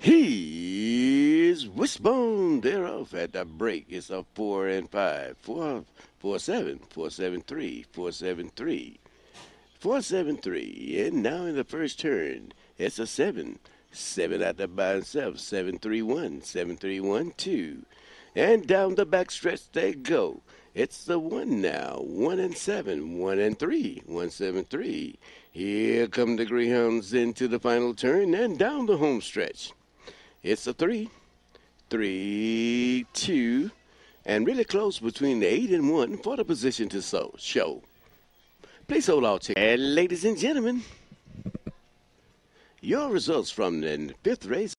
He's Wishbone. They're off at the break. It's a 4 and 5. 4, 4 7, 4 7 3, 4 7 3, 4 7 3. And now in the first turn, it's a 7. 7 out there by itself. 7 3 1, 7 3 1 2. And down the back stretch they go. It's the 1 now. 1 and 7, 1 and 3, 1 7 3. Here come the Greyhounds into the final turn and down the home stretch. It's a 3, 3 2, and really close between the 8 and 1 for the position to show. Please hold all tickets. And ladies and gentlemen, your results from the 5th race.